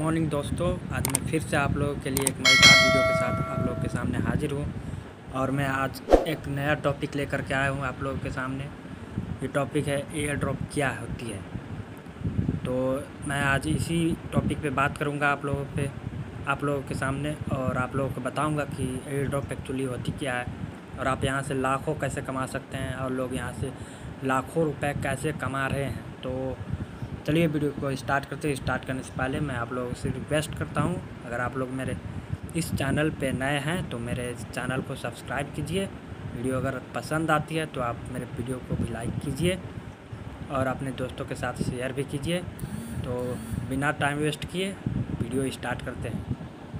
Morning दोस्तों, आज मैं फिर से आप लोगों के लिए एक मज़ेदार वीडियो के साथ आप लोगों के सामने हाजिर हूँ। और मैं आज एक नया टॉपिक लेकर के आया हूँ आप लोगों के सामने। ये टॉपिक है एयर ड्रॉप क्या होती है। तो मैं आज इसी टॉपिक पे बात करूँगा आप लोगों के सामने, और आप लोगों को बताऊँगा कि एयर ड्रॉप एक्चुअली होती क्या है और आप यहाँ से लाखों कैसे कमा सकते हैं और लोग यहाँ से लाखों रुपए कैसे कमा रहे हैं। तो चलिए वीडियो को स्टार्ट करते हैं। स्टार्ट करने से पहले मैं आप लोगों से रिक्वेस्ट करता हूं, अगर आप लोग मेरे इस चैनल पे नए हैं तो मेरे इस चैनल को सब्सक्राइब कीजिए। वीडियो अगर पसंद आती है तो आप मेरे वीडियो को भी लाइक कीजिए और अपने दोस्तों के साथ शेयर भी कीजिए। तो बिना टाइम वेस्ट किए वीडियो स्टार्ट करते हैं।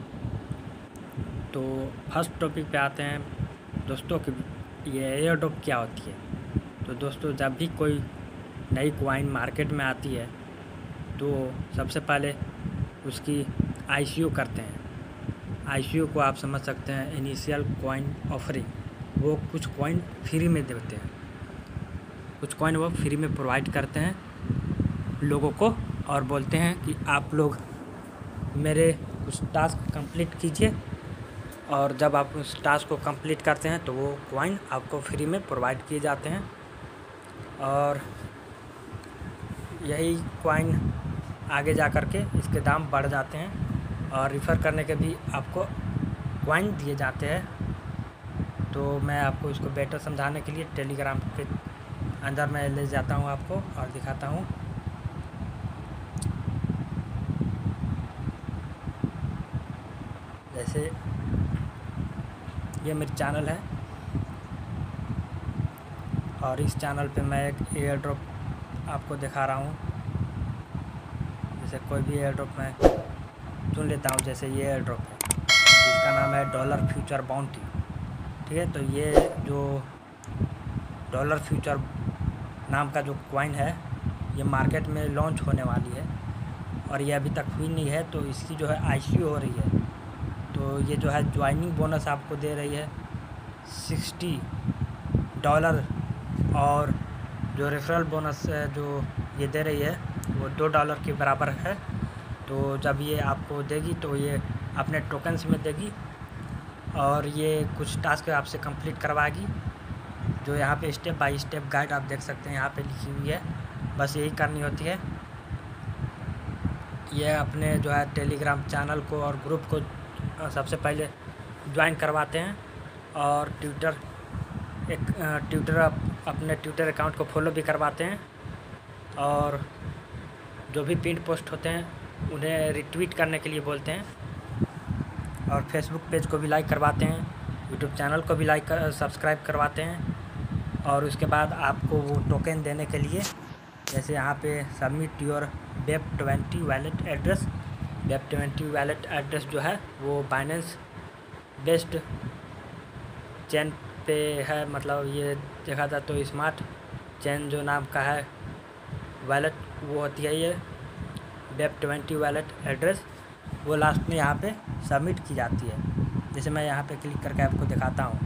तो फर्स्ट टॉपिक पे आते हैं दोस्तों कि ये एयर ड्रॉप क्या होती है। तो दोस्तों, जब भी कोई नई कॉइन मार्केट में आती है तो सबसे पहले उसकी आईसीयू करते हैं। आईसीयू को आप समझ सकते हैं, इनिशियल कॉइन ऑफरिंग। वो कुछ कॉइन फ्री में देते हैं, कुछ कॉइन वो फ्री में प्रोवाइड करते हैं लोगों को और बोलते हैं कि आप लोग मेरे कुछ टास्क कंप्लीट कीजिए। और जब आप उस टास्क को कंप्लीट करते हैं तो वो कॉइन आपको फ्री में प्रोवाइड किए जाते हैं। और यही कॉइन आगे जा कर के इसके दाम बढ़ जाते हैं और रिफ़र करने के भी आपको कॉइन दिए जाते हैं। तो मैं आपको इसको बेटर समझाने के लिए टेलीग्राम के अंदर मैं ले जाता हूँ आपको और दिखाता हूँ। जैसे ये मेरी चैनल है और इस चैनल पे मैं एक एयर ड्रॉप आपको दिखा रहा हूँ। जैसे कोई भी एयर ड्रॉप मैं चुन लेता हूँ, जैसे ये एयर ड्रॉप है जिसका नाम है डॉलर फ्यूचर बाउंटी। ठीक है, तो ये जो डॉलर फ्यूचर नाम का जो कॉइन है ये मार्केट में लॉन्च होने वाली है और ये अभी तक हुई नहीं है। तो इसकी जो है आईसीयू हो रही है। तो ये जो है ज्वाइनिंग बोनस आपको दे रही है $60 और जो रेफरल बोनस जो ये दे रही है वो $2 के बराबर है। तो जब ये आपको देगी तो ये अपने टोकन्स में देगी और ये कुछ टास्क आपसे कंप्लीट करवाएगी। जो यहाँ पे स्टेप बाय स्टेप गाइड आप देख सकते हैं यहाँ पे लिखी हुई है, बस यही करनी होती है। ये अपने जो है टेलीग्राम चैनल को और ग्रुप को सबसे पहले ज्वाइन करवाते हैं और अपने ट्विटर अकाउंट को फॉलो भी करवाते हैं और जो भी पिन पोस्ट होते हैं उन्हें रिट्वीट करने के लिए बोलते हैं और फेसबुक पेज को भी लाइक करवाते हैं, यूट्यूब चैनल को भी सब्सक्राइब करवाते हैं। और उसके बाद आपको वो टोकन देने के लिए जैसे यहाँ पे सबमिट योर वेब20 वैलेट एड्रेस। वेब20 वैलेट एड्रेस जो है वो बाइनेंस बेस्ड चेन पे है, मतलब ये देखा जाए तो स्मार्ट चेन जो नाम का है वैलेट वो होती है ये वेब20 वैलेट एड्रेस। वो लास्ट में यहाँ पे सबमिट की जाती है। जैसे मैं यहाँ पे क्लिक करके आपको दिखाता हूँ।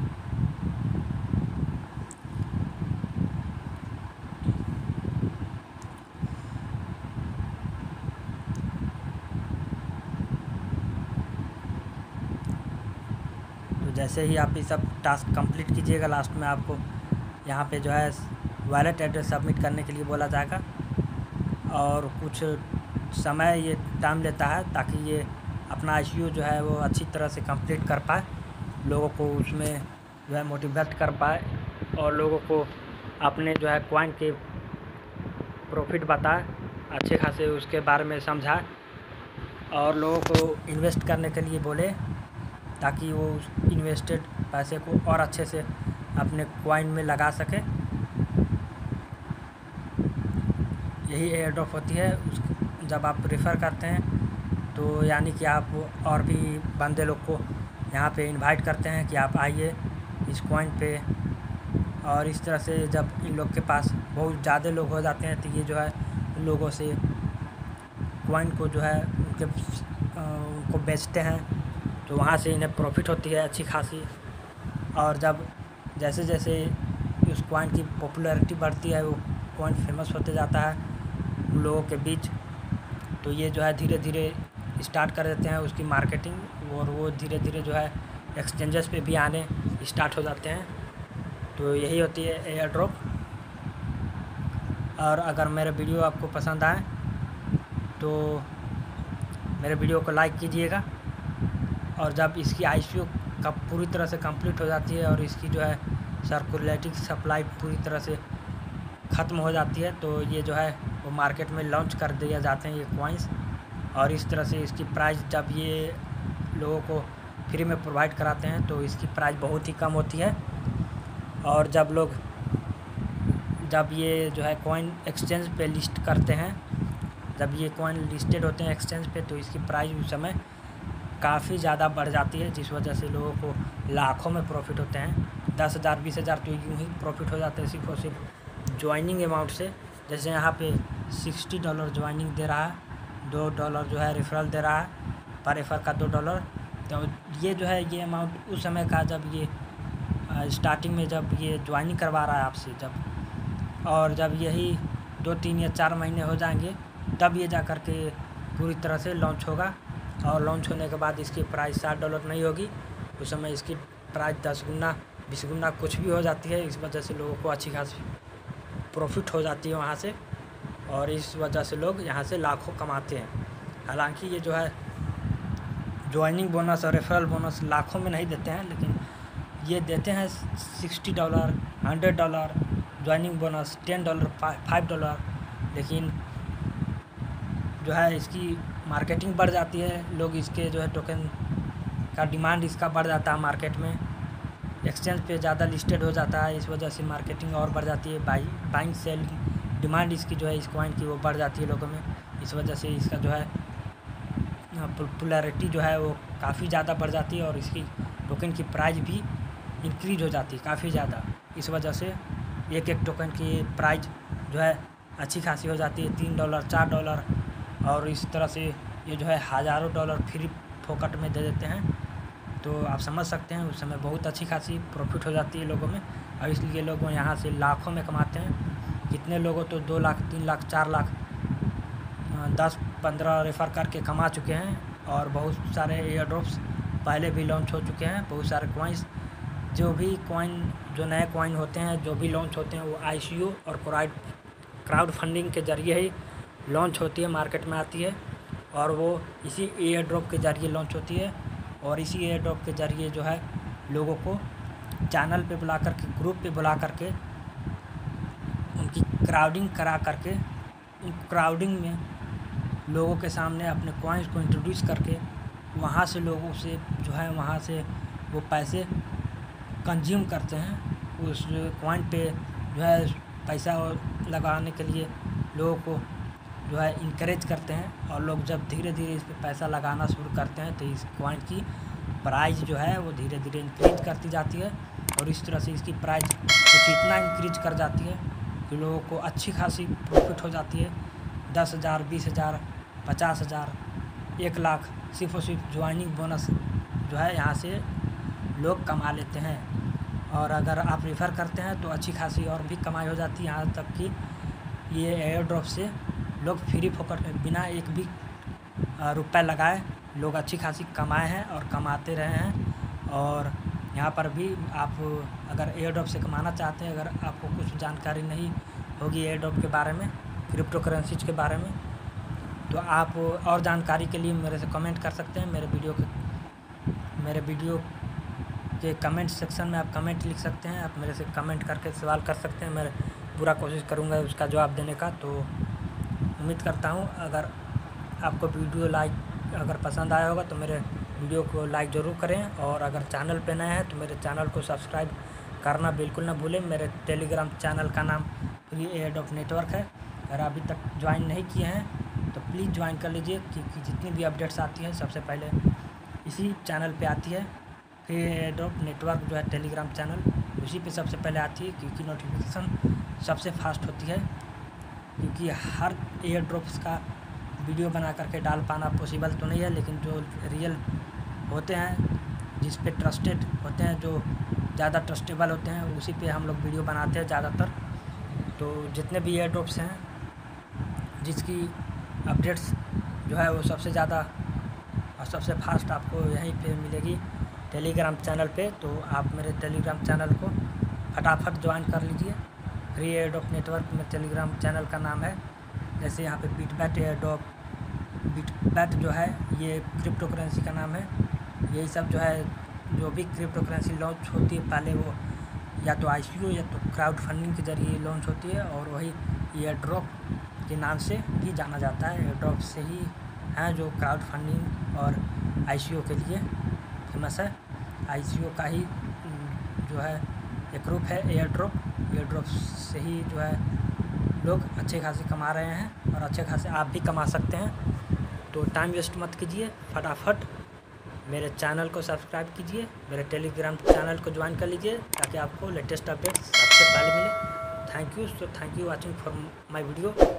तो जैसे ही आप ये सब टास्क कंप्लीट कीजिएगा, लास्ट में आपको यहाँ पे जो है वैलेट एड्रेस सबमिट करने के लिए बोला जाएगा और कुछ समय ये टाइम लेता है ताकि ये अपना आईसीयू जो है वो अच्छी तरह से कंप्लीट कर पाए, लोगों को उसमें जो है मोटिवेट कर पाए और लोगों को अपने जो है कॉइन के प्रॉफिट बताए, अच्छे खासे उसके बारे में समझाए और लोगों को इन्वेस्ट करने के लिए बोले ताकि वो उस इन्वेस्टेड पैसे को और अच्छे से अपने कॉइन में लगा सके। यही एयर ड्रॉप होती है। जब आप रेफ़र करते हैं तो यानी कि आप और भी बंदे लोग को यहाँ पे इनवाइट करते हैं कि आप आइए इस कॉइन पे। और इस तरह से जब इन लोग के पास बहुत ज़्यादा लोग हो जाते हैं तो ये जो है उन लोगों से कॉइन को जो है उनको बेचते हैं, तो वहाँ से इन्हें प्रॉफिट होती है अच्छी खासी। और जब जैसे जैसे उस कॉइन की पॉपुलैरिटी बढ़ती है वो कॉइन फेमस होते जाता है उन लोगों के बीच। तो ये जो है धीरे धीरे स्टार्ट कर देते हैं उसकी मार्केटिंग, और वो धीरे धीरे जो है एक्सचेंजेस पे भी आने स्टार्ट हो जाते हैं। तो यही होती है एयर ड्रॉप। और अगर मेरे वीडियो आपको पसंद आए तो मेरे वीडियो को लाइक कीजिएगा, और जब इसकी ICO कब पूरी तरह से कंप्लीट हो जाती है और इसकी जो है सर्कुलेटिंग सप्लाई पूरी तरह से ख़त्म हो जाती है, तो ये जो है वो मार्केट में लॉन्च कर दिए जाते हैं ये कॉइन्स। और इस तरह से इसकी प्राइस जब ये लोगों को फ्री में प्रोवाइड कराते हैं तो इसकी प्राइस बहुत ही कम होती है। और जब ये जो है कॉइन एक्सचेंज पे लिस्ट करते हैं, जब ये कॉइन लिस्टेड होते हैं एक्सचेंज पे, तो इसकी प्राइस उस समय काफ़ी ज़्यादा बढ़ जाती है, जिस वजह से लोगों को लाखों में प्रॉफिट होते हैं। 10,000 20,000 तो यूँ ही प्रॉफिट हो जाते हैं सिर्फ और सिर्फ ज्वाइनिंग अमाउंट से। जैसे यहाँ पे $60 ज्वाइनिंग दे रहा है, $2 जो है रेफरल दे रहा है, पर रेफर का $2। तो ये जो है ये अमाउंट उस समय का जब ये स्टार्टिंग में जब ये ज्वाइनिंग करवा रहा है आपसे, जब यही 2 3 या 4 महीने हो जाएंगे तब ये जा कर के पूरी तरह से लॉन्च होगा। और लॉन्च होने के बाद इसकी प्राइस $60 नहीं होगी, उस समय इसकी प्राइस 10 गुना 20 गुना कुछ भी हो जाती है। इस वजह से लोगों को अच्छी खासी प्रॉफिट हो जाती है वहाँ से, और इस वजह से लोग यहाँ से लाखों कमाते हैं। हालांकि ये जो है ज्वाइनिंग बोनस और रेफरल बोनस लाखों में नहीं देते हैं, लेकिन ये देते हैं $60 $100 ज्वाइनिंग बोनस $10 $5। लेकिन जो है इसकी मार्केटिंग बढ़ जाती है, लोग इसके जो है टोकन का डिमांड इसका बढ़ जाता है मार्केट में, एक्सचेंज पे ज़्यादा लिस्टेड हो जाता है, इस वजह से मार्केटिंग और बढ़ जाती है। बाइंग सेलिंग डिमांड इसकी जो है इस कॉइन की वो बढ़ जाती है लोगों में। इस वजह से इसका जो है पॉपुलैरिटी जो है वो काफ़ी ज़्यादा बढ़ जाती है, और इसकी टोकन की प्राइस भी इंक्रीज हो जाती है काफ़ी ज़्यादा। इस वजह से एक टोकन की प्राइस जो है अच्छी खासी हो जाती है, $3 $4। और इस तरह से ये जो है हज़ारों डॉलर फ्री फोकट में दे देते हैं। तो आप समझ सकते हैं उस समय बहुत अच्छी खासी प्रॉफिट हो जाती है लोगों में, और इसलिए लोग यहाँ से लाखों में कमाते हैं। कितने लोगों तो 2 लाख 3 लाख 4 लाख 10-15 रेफ़र करके कमा चुके हैं। और बहुत सारे एयर ड्रॉप्स पहले भी लॉन्च हो चुके हैं, बहुत सारे कॉइन्स जो नए कॉइन होते हैं जो भी लॉन्च होते हैं वो ICO और क्राउड फंडिंग के ज़रिए ही लॉन्च होती है, मार्केट में आती है, और वो इसी एयर ड्रॉप के ज़रिए लॉन्च होती है। और इसी एयर ड्रॉप के ज़रिए जो है लोगों को चैनल पे बुला कर के, ग्रुप पे बुला कर के, उनकी क्राउडिंग करा करके, उन क्राउडिंग में लोगों के सामने अपने कॉइन्स को इंट्रोड्यूस करके वहाँ से लोगों से जो है वहाँ से वो पैसे कंज्यूम करते हैं। उस कॉइन पे जो है पैसा लगाने के लिए लोगों को जो है इनकरेज करते हैं, और लोग जब धीरे धीरे इस पर पैसा लगाना शुरू करते हैं तो इस कॉइन की प्राइस जो है वो धीरे धीरे इंक्रीज करती जाती है। और इस तरह से इसकी प्राइस कुछ इतना इंक्रीज कर जाती है कि लोगों को अच्छी खासी प्रॉफिट हो जाती है। 10,000 20,000 50,000 1 लाख सिर्फ और सिर्फ ज्वाइनिंग बोनस जो है यहाँ से लोग कमा लेते हैं। और अगर आप रेफ़र करते हैं तो अच्छी खासी और भी कमाई हो जाती है, यहाँ तक कि ये एयर ड्रॉप से लोग फ्री फोकट में बिना एक भी रुपया लगाए लोग अच्छी खासी कमाए हैं और कमाते रहे हैं। और यहाँ पर भी आप अगर एयर ड्रॉप से कमाना चाहते हैं, अगर आपको कुछ जानकारी नहीं होगी एयर ड्रॉप के बारे में, क्रिप्टो करेंसीज के बारे में, तो आप और जानकारी के लिए मेरे से कमेंट कर सकते हैं। मेरे वीडियो के कमेंट सेक्शन में आप कमेंट लिख सकते हैं, आप मेरे से कमेंट करके सवाल कर सकते हैं, मैं पूरा कोशिश करूँगा उसका जवाब देने का। तो उम्मीद करता हूँ अगर आपको वीडियो अगर पसंद आया होगा तो मेरे वीडियो को लाइक ज़रूर करें, और अगर चैनल पे नए हैं तो मेरे चैनल को सब्सक्राइब करना बिल्कुल ना भूलें। मेरे टेलीग्राम चैनल का नाम फ्री एयर ड्रॉप नेटवर्क है। अगर अभी तक ज्वाइन नहीं किए हैं तो प्लीज़ ज्वाइन कर लीजिए, क्योंकि जितनी भी अपडेट्स आती हैं सबसे पहले इसी चैनल पे आती है। फ्री एयर ड्रॉप नेटवर्क जो है टेलीग्राम चैनल, उसी पे सबसे पहले आती है, क्योंकि नोटिफिकेशन सबसे फास्ट होती है। क्योंकि हर एयर ड्रॉप्स का वीडियो बना करके डाल पाना पॉसिबल तो नहीं है, लेकिन जो रियल होते हैं, जिस पे ट्रस्टेड होते हैं, जो ज़्यादा ट्रस्टेबल होते हैं, उसी पे हम लोग वीडियो बनाते हैं ज़्यादातर। तो जितने भी एयर ड्रॉप्स हैं जिसकी अपडेट्स जो है वो सबसे ज़्यादा और सबसे फास्ट आपको यहीं पे मिलेगी टेलीग्राम चैनल पे। तो आप मेरे टेलीग्राम चैनल को फटाफट ज्वाइन कर लीजिए। फ्री एयरड्रॉप नेटवर्क में टेलीग्राम चैनल का नाम है। जैसे यहाँ पे बिटबैट एयरड्रॉप, बिटबैट जो है ये क्रिप्टो करेंसी का नाम है। यही सब जो है जो भी क्रिप्टो करेंसी लॉन्च होती है पहले वो या तो ICO या तो क्राउड फंडिंग के ज़रिए लॉन्च होती है, और वही एयरड्रॉप के नाम से ही जाना जाता है। एयरड्रॉप से ही हैं जो क्राउड फंडिंग और ICO के लिए फेमस है। ICO का ही जो है एक रूप है एयरड्रॉप। एयरड्रॉप से ही जो है लोग अच्छे खासे कमा रहे हैं और अच्छे खासे आप भी कमा सकते हैं। तो टाइम वेस्ट मत कीजिए, फटाफट मेरे चैनल को सब्सक्राइब कीजिए, मेरे टेलीग्राम चैनल को ज्वाइन कर लीजिए ताकि आपको लेटेस्ट अपडेट्स सबसे पहले मिले। Thank you watching for my video.